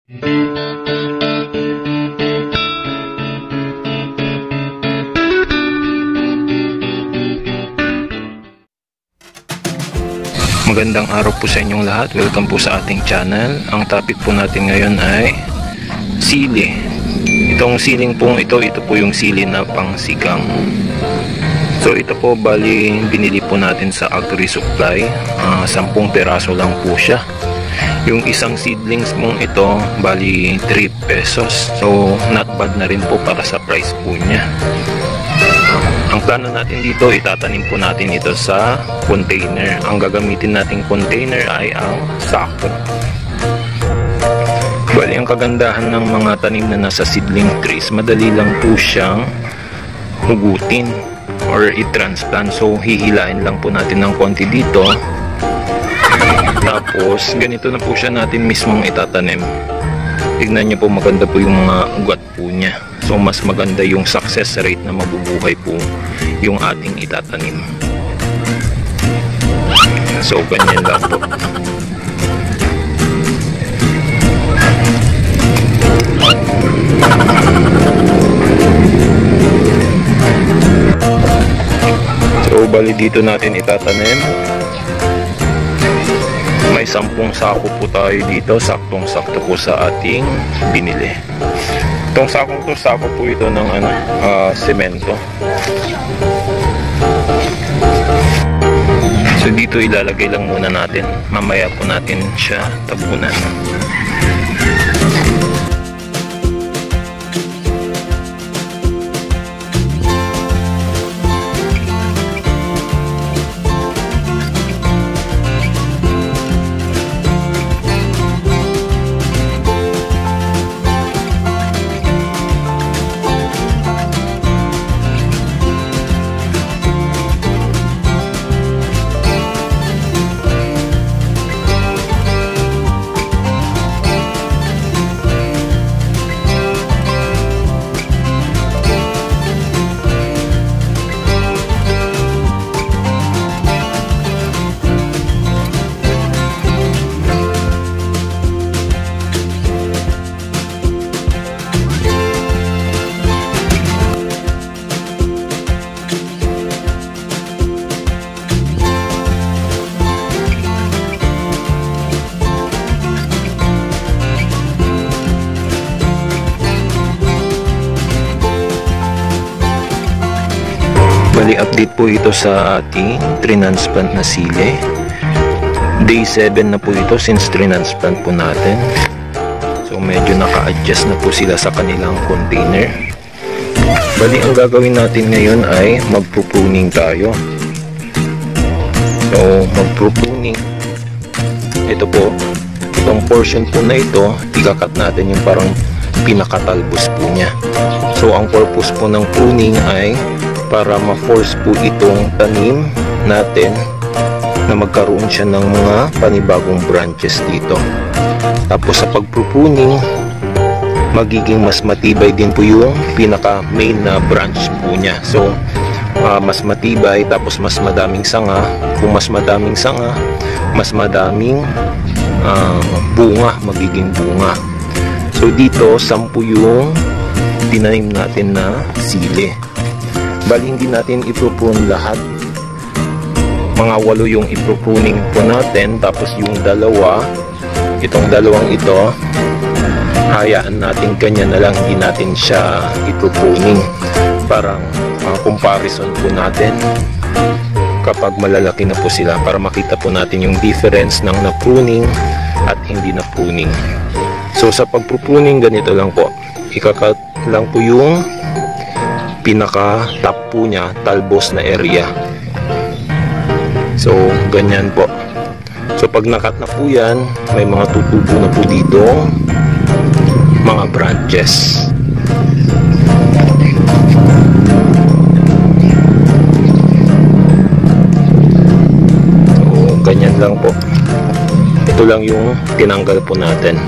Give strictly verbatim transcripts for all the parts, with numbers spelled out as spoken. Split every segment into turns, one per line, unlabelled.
Magandang araw po sa inyong lahat. Welcome po sa ating channel. Ang topic po natin ngayon ay sili. Itong siling pong ito, ito po yung sili na pangsigang. So ito po bali binili po natin sa Agri Supply. uh, sampung peraso lang po siya. Yung isang seedlings mong ito bali three pesos. So not bad na rin po para sa price po niya. Ang plano natin dito, itatanim po natin ito sa container. Ang gagamitin nating container ay ang sako. Bali, ang kagandahan ng mga tanim na nasa seedling trees, madali lang po siyang hugutin or i-transplant. So, hihilain lang po natin ng konti dito. Tapos, ganito na po siya natin mismong itatanim. Tignan niyo po, maganda po yung mga ugat po niya. So mas maganda yung success rate na mabubuhay po yung ating itatanim. So ganyan lang po. So bali dito natin itatanim. May sampung sako po tayo dito, saktong sakto po sa ating binili. Itong sakong to, sako po ito ng ano, uh, semento. So dito ilalagay lang muna natin. Mamaya po natin siya tabunan. Bali update po ito sa ating transplant na sili. Day seven na po ito since transplant po natin. So medyo naka-adjust na po sila sa kanilang container. Bali ang gagawin natin ngayon ay magpupruning tayo. So magpupruning. Ito po, itong portion po na ito, ikakat natin yung parang pinakatalbos po niya. So ang purpose po ng pruning ay para ma-force po itong tanim natin na magkaroon siya ng mga panibagong branches dito. Tapos sa pagpruning, magiging mas matibay din po yung pinaka main na branch po niya. So uh, mas matibay, tapos mas madaming sanga. Kung mas madaming sanga, mas madaming uh, bunga, magiging bunga. So dito, sampu yung tinanim natin na sili. Bali hindi natin iprune lahat. Mga walo yung ipruning po natin. Tapos yung dalawa, itong dalawang ito, hayaan natin kanya na lang, hindi natin siya ipruning. Parang uh, comparison po natin kapag malalaki na po sila, para makita po natin yung difference ng na-pruning at hindi na-pruning. So sa pag-pruning, ganito lang po. Ikakat lang po yung pinaka top po niya, talbos na area. So ganyan po. So pag nakat na po yan, may mga tutubo na po dito, mga branches. So ganyan lang po. Ito lang yung tinanggal po natin.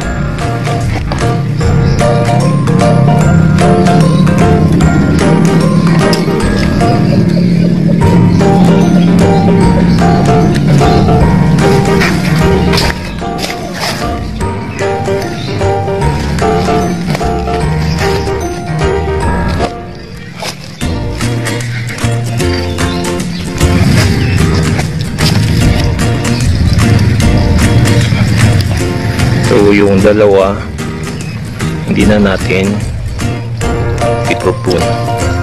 yung dalawa, hindi na natin iprupun.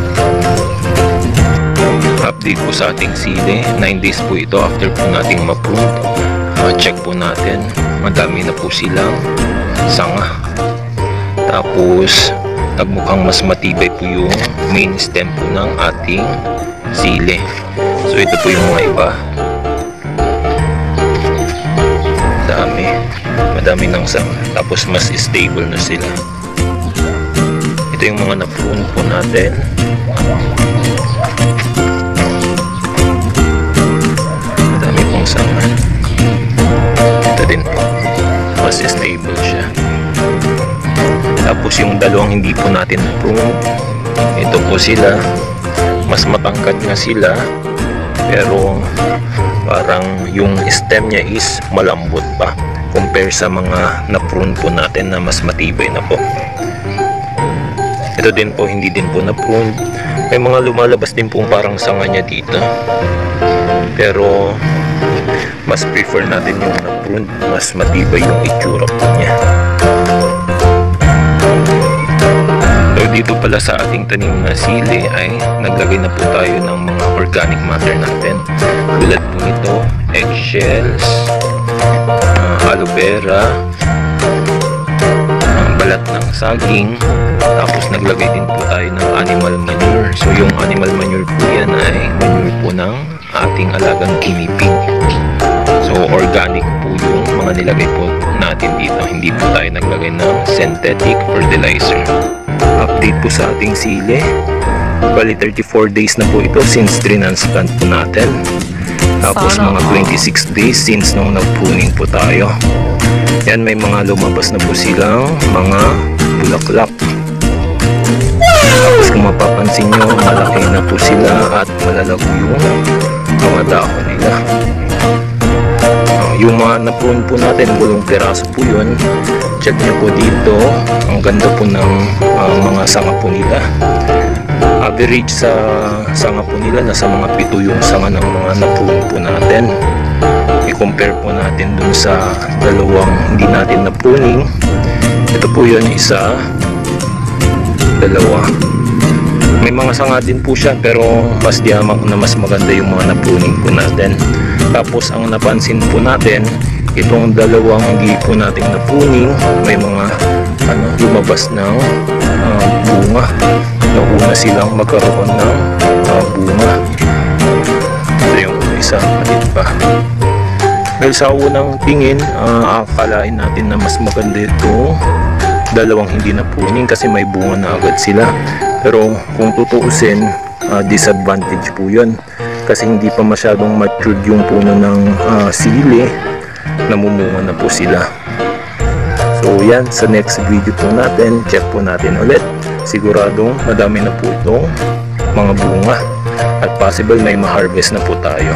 Update po sa ating sili, nine days po ito after po nating ma-prune. Uh, check po natin, madami na po silang sanga. Tapos nagmukhang mas matibay po yung main stem po ng ating sili. So ito po yung mga iba, dami, madami ng sanga, tapos mas stable na sila. Ito yung mga na-prune po natin. Madami pong sanga. Ito din po, mas stable siya. Tapos yung dalawang hindi po natin na-prune, ito po sila, mas matangkad nga sila, pero parang yung stem niya is malambot pa compare sa mga na-prune po natin na mas matibay na po. Ito din po, hindi din po na-prune. May mga lumalabas din po parang sanga niya dito, pero mas prefer natin yung na-prune, mas matibay yung itsura po niya. So dito pala sa ating tanim na sili ay naglagay na po tayo ng mga organic matter natin, tulad po nito, eggshells, uh, aloe vera, uh, balat ng saging, tapos naglagay din po tayo ng animal manure. So yung animal manure po yan ay manure po ng ating alagang guinea pig. So organic po yung mga nilagay po natin dito, hindi po tayo naglagay ng synthetic fertilizer. Update po sa ating sili, bali thirty-four days na po ito since transplant po natin, tapos mga twenty-six days since nung nag-pruning po tayo. Yan, may mga lumabas na po silang mga bulaklak. Tapos kung mapapansin nyo, malaki na po sila at malalago yung mga dahon nila. Yung mga na-prune po natin, bulong piraso po yun. Check nyo po dito, ang ganda po ng uh, mga sanga po nila. Average sa sanga po nila, nasa mga pito yung sanga ng mga na-prune po natin. I-compare po natin dun sa dalawang hindi natin na-pruning. Ito po yun, isa, dalawa. May mga sanga din po siya, pero mas diamang na mas maganda yung mga na-pruning po natin. Tapos ang napansin po natin, itong dalawang hindi po nating na-pruning, may mga ano, lumabas ng uh, bunga. Nauna silang magkaroon ng uh, bunga. Ito yung isa, malit pa. Dahil sa unang tingin, uh, akalain natin na mas maganda ito dalawang hindi na-pruning kasi may bunga na agad sila. Pero kung tutuusin, uh, disadvantage po yun. Kasi hindi pa masyadong matured yung puno ng uh, sili, namumunga na po sila. So yan, sa next video po natin, check po natin ulit. Siguradong madami na po itong mga bunga at possible may ma-harvest na po tayo.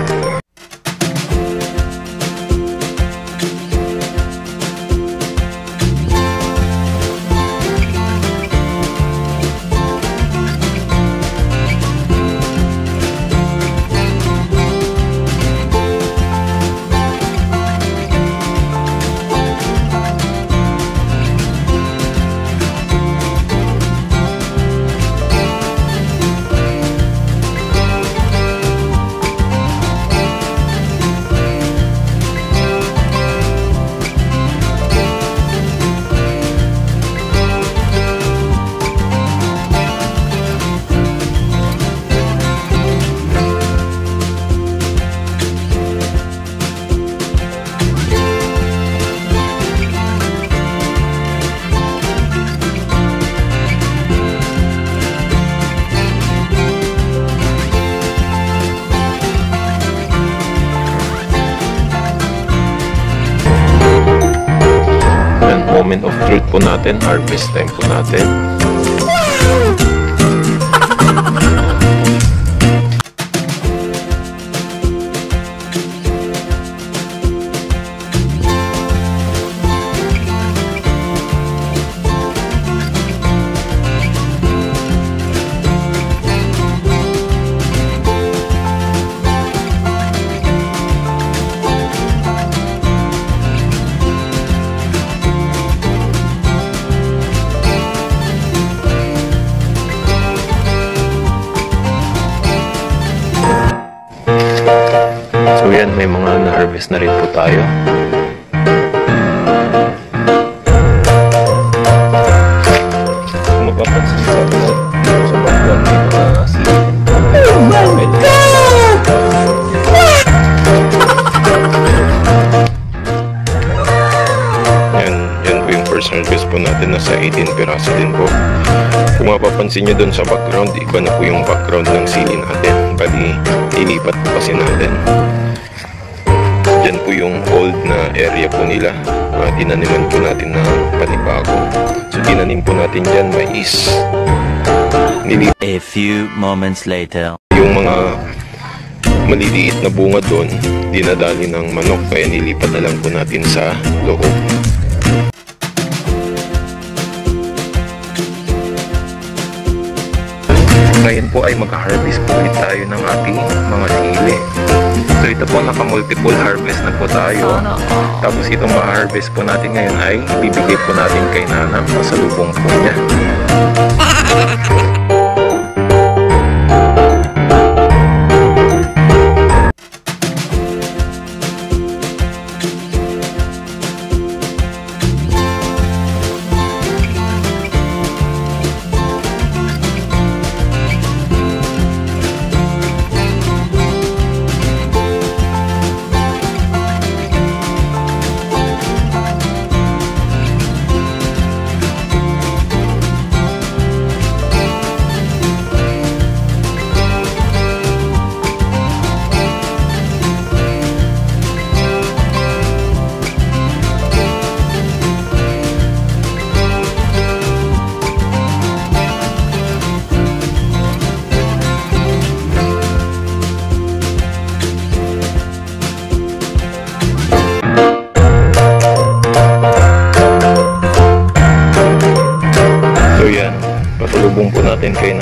Moment of truth po natin, harvest time po natin. Yan, may mga na-harvest na rin po tayo. Kung mapapansin sa mga sa background may mga sili. Oh my God! Yan, yan po yung first harvest po natin. Nasa eighteen piraso din po. Kung mapapansin nyo dun sa background, iba na po yung background ng sili natin. Bali, ilipat po kasi natin. Diyan po yung old na area po nila. Uh, tinaniman po natin na panibago. So, tinanim po natin dyan mais. Nili
A few moments later.
Yung mga maliliit na bunga doon, dinadali ng manok. Kaya nilipat na lang po natin sa loob. Ngayon po ay mag-harvest po ulit tayo ng ating mga sili. So ito po, naka-multiple harvest na po tayo. Tapos itong ma-harvest po natin ngayon ay bibigay po natin kay Nanang. Masalubong po niya. Pasalubong po natin kay